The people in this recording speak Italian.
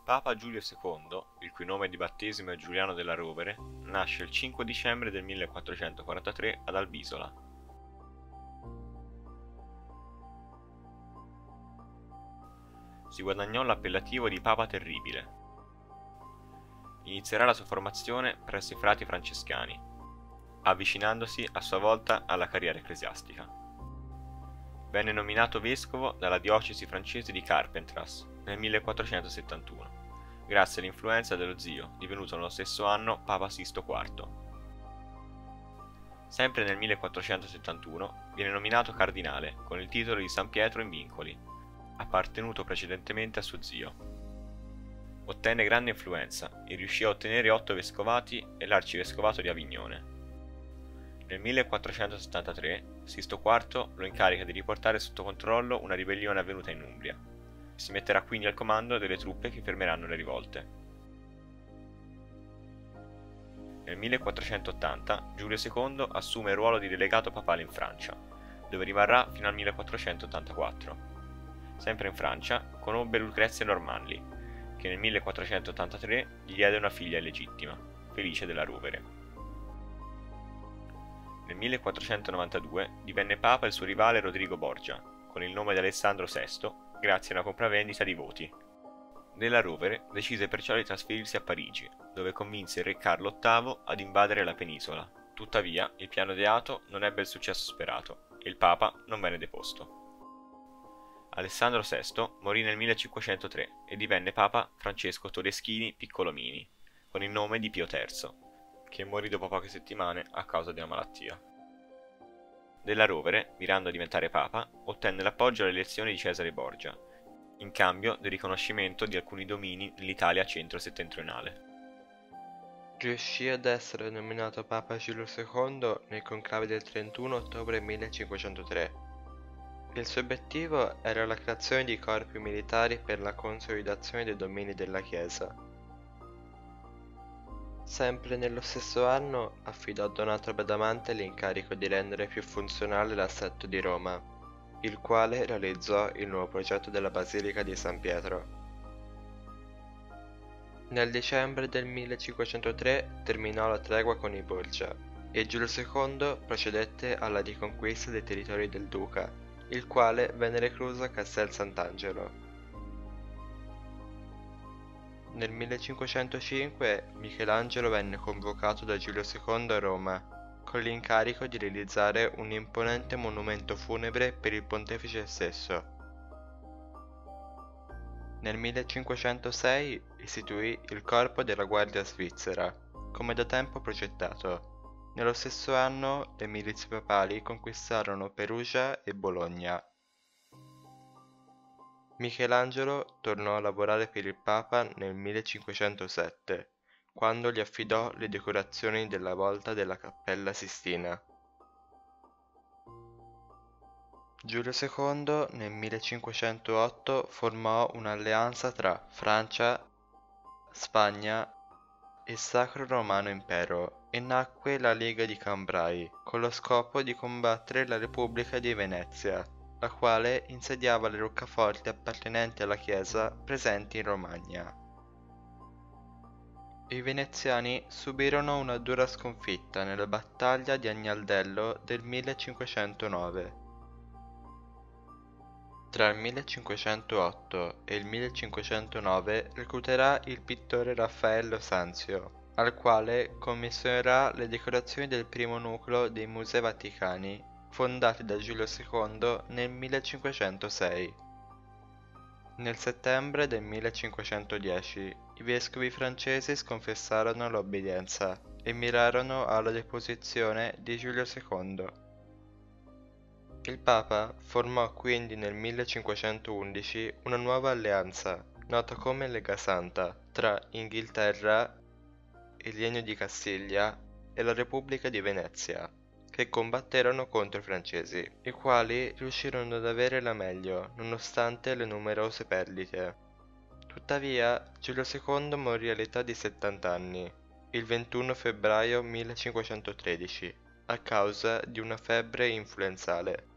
Papa Giulio II, il cui nome di battesimo è Giuliano della Rovere, nasce il 5 dicembre del 1443 ad Albisola. Si guadagnò l'appellativo di Papa Terribile. Inizierà la sua formazione presso i frati francescani, avvicinandosi a sua volta alla carriera ecclesiastica. Venne nominato vescovo dalla diocesi francese di Carpentras nel 1471, grazie all'influenza dello zio, divenuto nello stesso anno Papa Sisto IV. Sempre nel 1471 viene nominato cardinale con il titolo di San Pietro in Vincoli, appartenuto precedentemente a suo zio. Ottenne grande influenza e riuscì a ottenere 8 vescovati e l'arcivescovato di Avignone. Nel 1473 Sisto IV lo incarica di riportare sotto controllo una ribellione avvenuta in Umbria. Si metterà quindi al comando delle truppe che fermeranno le rivolte. Nel 1480 Giulio II assume il ruolo di delegato papale in Francia, dove rimarrà fino al 1484. Sempre in Francia conobbe Lucrezia Normanli, che nel 1483 gli diede una figlia illegittima, Felice della Rovere. Nel 1492 divenne papa il suo rivale Rodrigo Borgia, con il nome di Alessandro VI, grazie a una compravendita di voti. Della Rovere decise perciò di trasferirsi a Parigi, dove convinse il re Carlo VIII ad invadere la penisola. Tuttavia, il piano ideato non ebbe il successo sperato e il papa non venne deposto. Alessandro VI morì nel 1503 e divenne papa Francesco Todeschini Piccolomini, con il nome di Pio III, che morì dopo poche settimane a causa di una malattia. Della Rovere, mirando a diventare papa, ottenne l'appoggio alle elezioni di Cesare Borgia, in cambio del riconoscimento di alcuni domini nell'Italia centro-settentrionale. Riuscì ad essere nominato Papa Giulio II nel conclave del 31 ottobre 1503. Il suo obiettivo era la creazione di corpi militari per la consolidazione dei domini della Chiesa. Sempre nello stesso anno affidò a Donato Bradamante l'incarico di rendere più funzionale l'assetto di Roma, il quale realizzò il nuovo progetto della Basilica di San Pietro. Nel dicembre del 1503 terminò la tregua con i Borgia e Giulio II procedette alla riconquista dei territori del duca, il quale venne recluso a Castel Sant'Angelo. Nel 1505 Michelangelo venne convocato da Giulio II a Roma, con l'incarico di realizzare un imponente monumento funebre per il pontefice stesso. Nel 1506 istituì il Corpo della Guardia Svizzera, come da tempo progettato. Nello stesso anno le milizie papali conquistarono Perugia e Bologna. Michelangelo tornò a lavorare per il Papa nel 1507, quando gli affidò le decorazioni della volta della Cappella Sistina. Giulio II nel 1508 formò un'alleanza tra Francia, Spagna e Sacro Romano Impero e nacque la Lega di Cambrai, con lo scopo di combattere la Repubblica di Venezia, la quale insediava le roccaforti appartenenti alla Chiesa presenti in Romagna. I veneziani subirono una dura sconfitta nella battaglia di Agnaldello del 1509. Tra il 1508 e il 1509 recluterà il pittore Raffaello Sanzio, al quale commissionerà le decorazioni del primo nucleo dei Musei Vaticani, fondati da Giulio II nel 1506. Nel settembre del 1510 i vescovi francesi sconfessarono l'obbedienza e mirarono alla deposizione di Giulio II. Il Papa formò quindi nel 1511 una nuova alleanza, nota come Lega Santa, tra Inghilterra, il Regno di Castiglia e la Repubblica di Venezia, che combatterono contro i francesi, i quali riuscirono ad avere la meglio, nonostante le numerose perdite. Tuttavia, Giulio II morì all'età di 70 anni, il 21 febbraio 1513, a causa di una febbre influenzale.